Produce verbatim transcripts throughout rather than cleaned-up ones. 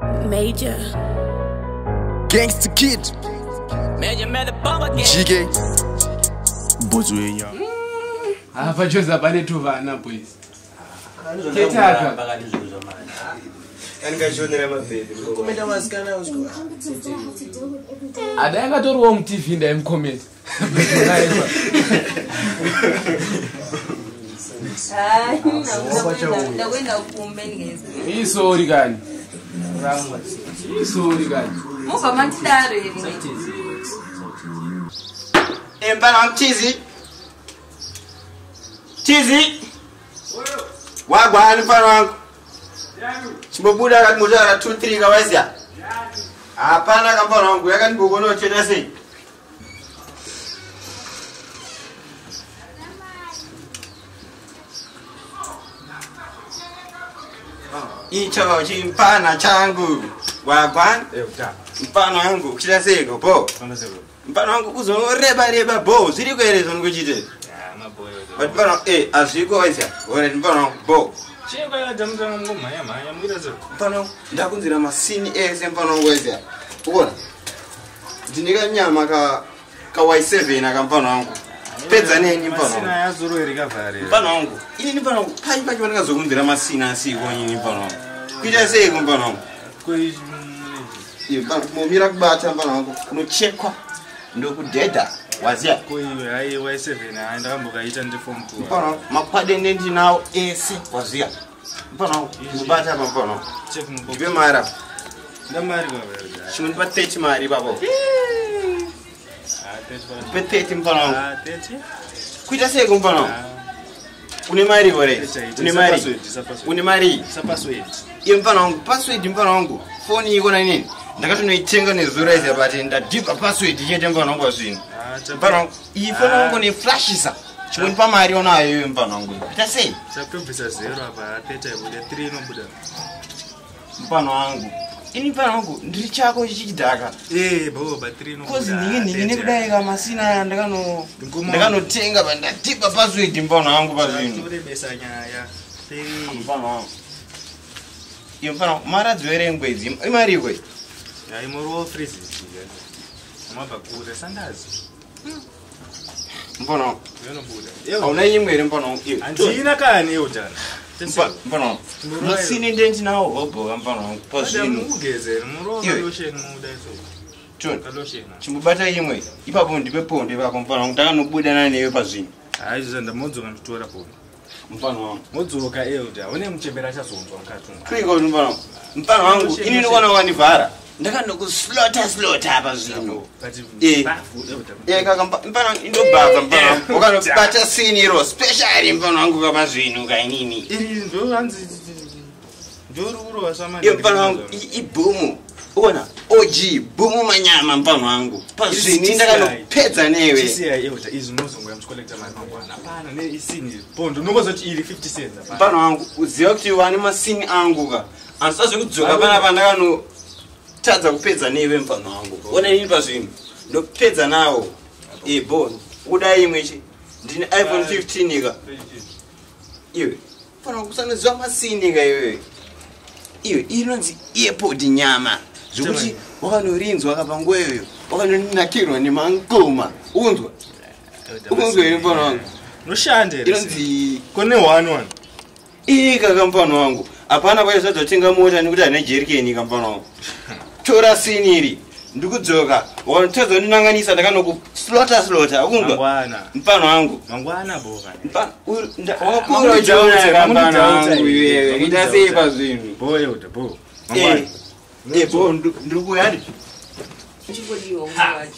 Major Gangsta Kid Major made the bomb again. G K Bozwenya Apa choza pale tu vana boys. Ketaka Angashonera mabhedi. Komenda masikana uzwa. Adanga tori wo T V nda imcomment. Hayi, ndakwenda kukumbeni ngezi. Isori kani. Isori kani. Muka mantidaro yini. Empana mchizi. Chizi. Wagwani mfano wangu. Chibobuda kati mujara two three kawazia. Hapana kampana wangu yakani bugono chena sei. Icho chimpana changu. Wagwani. Mpano wangu kuchita sego bo. Mpano wangu kuzoreba reba bo. Ziri kuelezo nikuchite. But mpano eh aziko wazia. Ore mpano wangu bo. Chega ya jamza ngoma ya maya mwirazo. Mpano ndakunzira masini ese mpano wangu wazia. Ukona? Ndinika nyama ka ka Y seven akampano wangu. Pedza neni mpano. Masina ya zuru erikavare. Mpano wangu. Ini ni mpano pai pai wanaka zokunzira masina asiko nyini mpano wangu. Kuita sego mpano wangu. Koi Iyo mpano mumira kubata mpano wangu. Kunochekwa. Ndokudeda. Wazia. koi ai Y seven aenda kamboka ita ndi form two. Mpano makwade ndendi nawo ese wazia. Mpano kubata hapa mpano. Check mbo. Ibe mara. Ndamari kwa wewe. Shimuni pa thirty mari babo. Ah, thirty. Pa thirty mpano. Ah, thirty. Kuita sego mpano. Une mari bore. Une mari. Une mari. Sa password. Iyo mpano wangu password mpano wangu. Phone iko na nini? Ndakatonoitenga nezura izi bati ndadipa password yete mpano wangu asini. Mpano iyi phone wangu ni flashisa. Chimuni pa mari onayo iyo mpano wangu. Kuita sei? Sa kubvisa zero apa thirty bude three no buda. Mpano wangu. Ini mpano wangu ndiri chako chichidhaka. Eh bo ba three no buda. Kozi ningi ningi nekudai kama masina ndakano ndakanotenga pa ndatipa password mpano wangu pazvino. Tore besa nyaya. three. Mpano wangu. Iyo mpano mara dzwere ngwedzi. Imari ikwe. Ai moro freeze. Maba kure sandazi. Mpano. Yono buda. Auna imwe ere mpano wangu. Andina kani eutana. Mpano. Masini ndenti nawo hobo mpano wangu pazvino. Mugezera muro lotion muda so. Chon. Lotion. Chimbubata imwe. Ipapo ndipe ponde pako mpano wangu ndakanobuda nanewe pazvino. Hayi zanda modzoka nditora pona. Mpano wangu. Modzoka elda. Une mchembera chazonzwa mkatunga. Kwiko mpano. Mpano wangu ini ndikona wanivhara. Ndakanokuslota slota hapa zvino. Eh. Eh kaka mpano indobhava mpano. Ukanobata siniro special mpano wangu kama zvino kainini. Iri ndo hanzi ndoro uro wasama. Iyo mpano wangu ibumu. Uona O G bumu manyama mpano wangu. Pazvini ndakanopedza newe. Tisi ya elda izi nozongo yamcollecta mari mangwana. Hapana ne isini pondo nongozoti iri fifty cents. Mpano wangu uziva kuti wani masini angu ka. Ansazi kudzoka pana pandakano tadza kupedza newe mpano wangu. Ona ini pazvino. Ndopedza nawo. Eh bo kudai imwe chi. Ndine iPhone fifteen ka. Iwe. Mpano kusanoziva masini ka iwe. Iwe inonzi earpod nyama. Zvokuti wakanorinzwa kapangwe iyoyo. Wakanonakirwa nemangoma. Unzwa? Unzwa iri mpano wangu. Noshande. Inonzi kone one one. Ii kaka mpano wangu. Hapana kwa yosa zotenga mota nikuti ane jerikeni kampano wangu. Tora siniri. Ndikudzoka. Wantozo ninanganisa ndakanoku slota slota. Ukungwa? Mangwana. Mpano wangu. Mangwana boka. Mpano. Wakura ujauna kampano wangu iwewe. Itasipa zvinu. Bo yoda bo. Eh. Eh bo nduku yari. Chikodiwa wacho.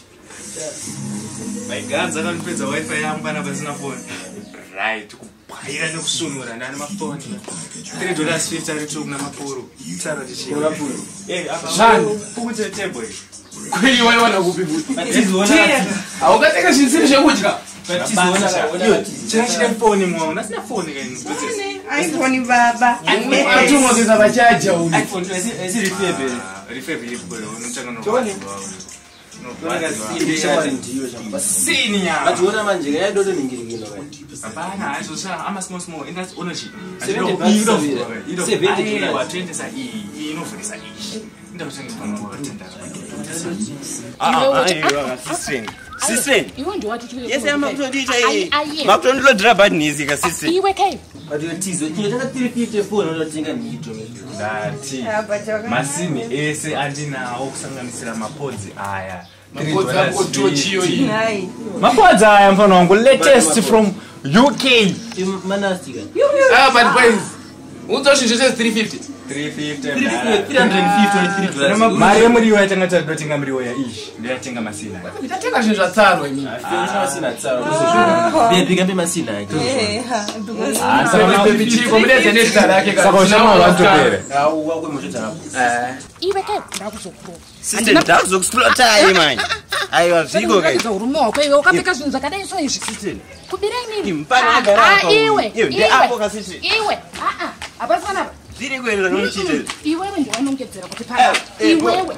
Maiganza kanipedza wifi yangu pana pasina phone. Right. Kubayira nekusunura ndani mafoni. three dollars fifty ari tsuna maporo. Tsara tichi. Ora puro. Eh apa. Shani. Ukutse table. Kweli wale wana kupi futhi. Batizona. Awukateka shisiri shekudya. Batizona. Yo, chachile phone mwa. Nasina phone kani. iPhone baba. Atungo seza bachaja uli. iPhone esi refurb. Refurb ipo. Unotaka no. Senior. Ationa manje kaya dodo ningirigino kaya. Hapana, hizo saa ama small small in that ownership. seventy percent. seventy wa twenty sa hii inofundisa hii. Ndio msingi kwa mambo ya tenda. Ah, ah, sister. Sister. Iwe ndio watu tu. Yes, I'm not ndita hii. Makutondolo dra bad nizi ka sister. Iwe kai. Atiyo tizo. Kinataka three fifty phone unotinga nito. Ndati. Masini ese andina okusanganisira mapodzi aya. Mapodzi ako tochiyo hii. Hai. Mapodzi aya mfano wangu latest from U K. Manastika. Ah, but boys. Uzoshinjese three fifty. three fifty. three hundred fifty dollars. Mari yemuri yatanga tadotinga mriwo ya ish. Ndio yatenga masina. Itatenga zvinhu zvatsarwa imi. Masina tsaro. Baby kambe masina yake. Eh, ha. Ah, sasa baby chiko mudeze nezita rake ka. Saka ushama vantu pere. Ah, wakwe mushota hapo. Eh. Iwe kai ndakuzokuro. Sister, ndakuzokuexplore hii man. Aiwa ziko kai. Ndakuzokuro rumoko iwe ukapeka zvinhu zvakadai so izvi. Sister. Kubirai nini? Impana agara Ah, apa. iwe. Iwe ndi apo ka sister. Iwe. Ah ah. Apasana. Ziri kwenda nomuchite. Iwewe ndio wanongedzera kuti pana. Iwewe.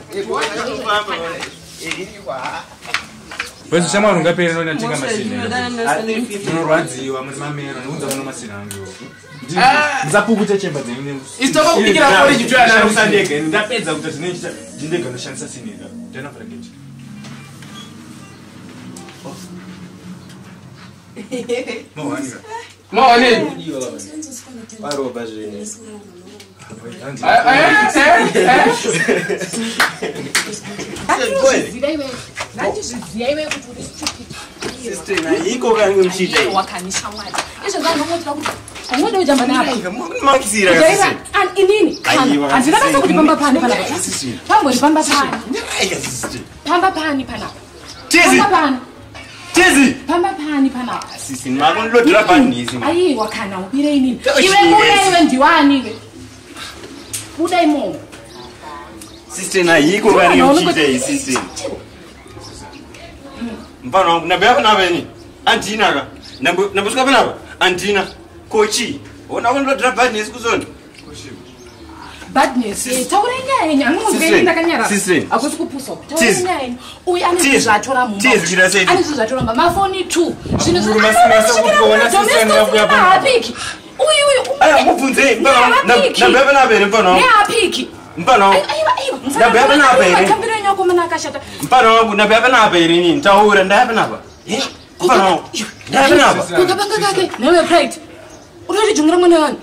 Wewe shama ungapere nona tinga masina. Unorwadziwa muri mamero nunza muno masina angu. Nzapukuta chemba dzene. Isitoko kubikira college tu yana usandeke. Ndapedza kuti zvinoita ndinenge noshandisa sinira. Ndina bracket. Mohanira. Mohani. Paro bazine. Zidaiwe. Ndachizviziva iwe kuti uri stupid. Sister, na iko kani muchite. Wakanisha mwadi. Izvo zvanongotira kuti unode kujamba napa. Makisira ka sister. An inini? Andina basa kuti pamba pani panapa. Pambori pamba pani. Aiga sister. Pamba pani panapa. Tizi. Pamba pani. Tizi. Pamba pani panapa. Sister, makundlo dra bad nizi. Ayi wakana ubire inini. Iwe buda iwe ndiwani iwe. Buda imo. Sister, na iko kani muchite sister. Mpano wangu nabeba na beni. Antina ka. Nambo nambosuka bena ba. Antina. Kochi. Ona kundo dra bad nizi kuzona. Badness. Taurenga yenye anongozweni ndakanyara. Sister. Akusi kupusa. Taurenga yenye. Uyi ane zvatora mumba. Tizi kira sei. Ane zvatora mumba. Mafoni two. Zvino Guru masina sokupona sister ngakuya pa. Apiki. Uyi uyi. Aya mubvunze mpano nabeba na beni mpano. Ne apiki. Mpano. Aiwa aiwa. Nabeba na beni. Kambira nyako mana kashata. Mpano wangu nabeba na beni nini? Taura ndabeba na ba. Eh? Mpano wangu. Ndabeba na ba. Kukabanga kake. Nawe pride. Urari jungira mwana wani.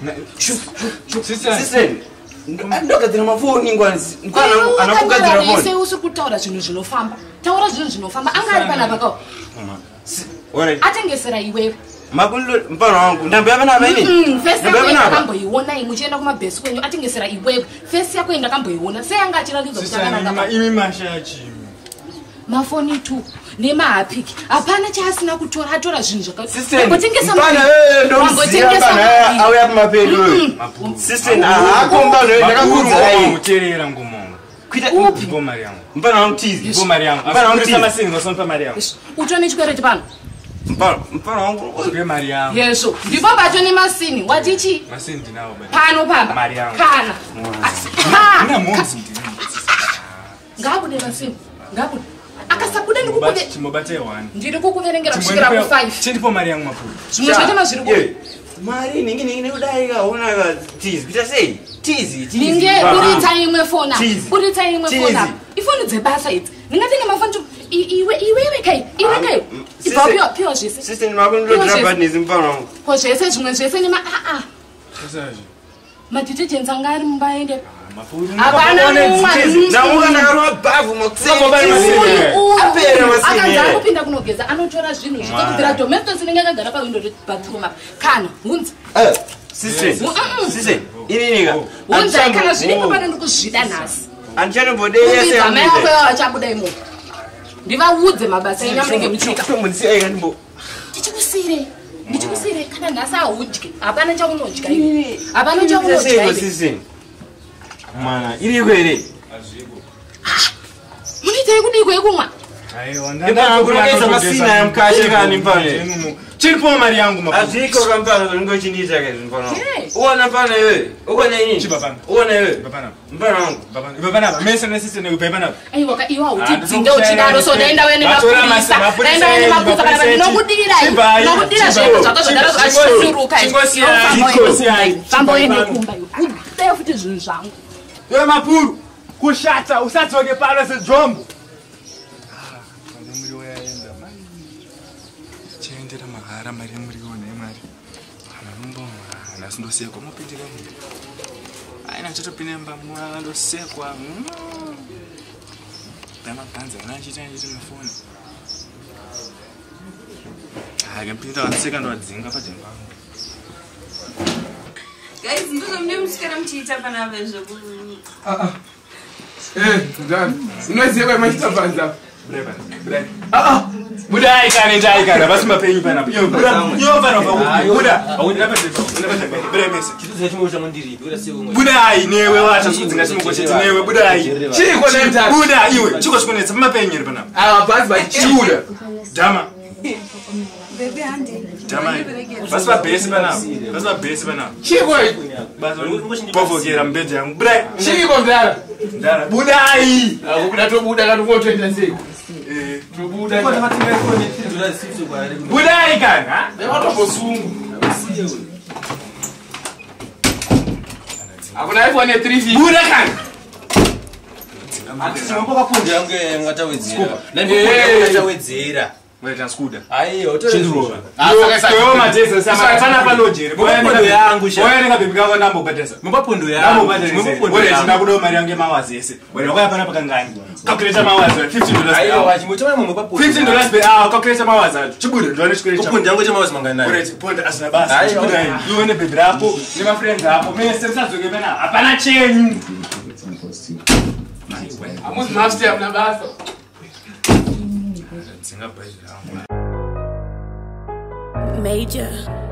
Sister. Sister. Ndokadzira mafoni ngwanzi. Mpano wangu anakugadzira Ese foni. usi kutaura zvinhu zvinofamba. Taura zvinhu zvinofamba. Angari panapa kao. Ora. Atengesera iwewe. Makundo mpano wangu ndabeba na beni. Mm, face yako Ndabeba na ba. ndakamboiona imwe uchienda kumabhesi kwenyu atengesera iwewe. Face yako ndakamboiona. Sei anga achiratidzwa kuti Sister, akanaka. imi mashachi. Mafoni two nemahapiki hapana chaasina kutora atora zvinhu Sister, mpano eh ndoziya mpano auya kumapedo. Sister, hako mpano ndakakudza Ai, ai. muterera ngumongo. Kuita Ngo Mariam. mpano wangu tizi. Ngo Mariam. Mpano wangu Afisa tizi. masingo sonpa Mariam. utone chikwereti pano Mpano mpano wangu. Ngo Mariam. yeso ndipo bacho nemasini watichi Masini ndinawo bani. pano pamba Mariam. kana Ina monzi ndini. ngabude masini ngabude akasabude ndikubude Chimobate one. ndiri kukuverengera kusvikira ku five Chiripo Mariam mapuru. zvimwe zvatema zviri ku Ye. Mari ningi ningi nekudai ka ona ka tizi. Kuita sei? Tizi, tizi. ninge buritsa imwe fona Tizi. buritsa imwe Tizi. fona ifoni dzebasa idzi ndingatenga mafoni iwe iwewe kai iwe kai Sister. ibva pio zvese Sister, makundo dra bad nizi mpano wangu. ko zvese zvimwe zvese nema a a Sasaje. madhitejenzi anga ari mumba ende Mapuru. hapana mumwe Namuka ndakarwa bavu Samba bari masini. Apera masini. akanza akupinda kunogeza anotora zvinhu zvitokubvira domestos inenge akagara pawindo rebathroom apa kana hunzi Eh, sister. Sister, ini nika. hunzi kana zviripo pano ndikuzvida nhasi Anchana bode yese ubidza mai ako yamide. yavo vachabuda imo ndivaudze mabasa enyu amunenge muchiita Tomunisi aika ndimbo. ndichikusire ndichikusire kana nhasi ahudye hapana chaunodya iwe hapana chaunodya Sasa iwe sister. Mana, iri kwere. munoitai kudiko yekumwa Aiwa Ipana kurekeza masina ya mkashe kani mpane. chiripo mari yangu mapupu aziko kampana ngochindiza ke mfano Yes. uona pana wewe uko na nini Chibapana. uona wewe Bapana. mpana wangu Bapana. Bapana. Mesa na sisi ni bapana. Aiwa ka iwa Ah, utidzinge uchidaro so ndaenda wene Batora mapurisa masa- ndaenda wene mapurisa kana mapurisa- ndinokudira Chibai. ndinokudira Chibai. zviro zvakazodaro zvakashuruka Chingosi ya- chingosi ya- fambo yene kumba kudeya futi zvinhu zvangu Yo mapuru. Kushata usatsoke pano sejombo. Ah, muri oyaenda mai. Chendera mahara mari muri one mari. Ana mbonga, ana sindoseko mopindira munhu. Aina chotopinda mba mwana ndosekwa. Dama panza ana chita chiti mufoni. Ah, ngempinda waseka ndo adzinga pajemba. Guys, ndizvo mune musikana muchiita pana vezvo ku Ah ah. Eh, ndani. Unoziva machita panza. Breva. Breva. Ah ah. Buda ikane ndai kana basi mapenyu pana. Yo buda yo pana pa. Buda. Awundi lapha ndipo. Lapha breva mese. chituze chimwe chamundiri ura siwe ngwe Buda ai newe wacha sudzinga chimukocheti newe buda ai. Chiko nenta. Buda iwe chiko chikonetsa mapenyu pana. Ah, basi bachichuda. Dama. Baby hande. Dama. Basi pa base pana. Basi pa base pana. Chiko iko. Basi povokera mbedzi yangu. Buda. Chiko ndara. Ndara. Buda ai. Akubuda tobuda kana kutoenda sei. Eh. Tobuda. kwa matinga kwa ni tindula sisi kwa ari Buda ai kana. Watoposungu. Akuna iPhone three fifty. Buda kana. ati mambo kapunja yange ngatawedzera na Eh. ndipo ngatawedzera Wait, skuda. aiyo Chindruva. Ah, saka saka. Yo matesa sama sana panojere. Mumapondo yangu sha. Boya nika bibika kwa nambo batesa. mumapondo Nambo yangu batesa. mumapondo Boya yangu sinakudo mari yange mawazi ese. Boya kwa pana pakangani. Calculate mawazi fifty dollars. per aiyo hour. wachimutama mumapondo fifty dollars per hour calculate mawazi. Chibude ndo nishikule cha. mumapondo yangu chamawazi mangana Boya chiponda asina basi. Aiyo. Chibude ai. Uone baby rapo, ni ma friends hapo. Mimi semsazoke pana. Hapana chenyu. Amuzi master mna basa. Singa baby. Major.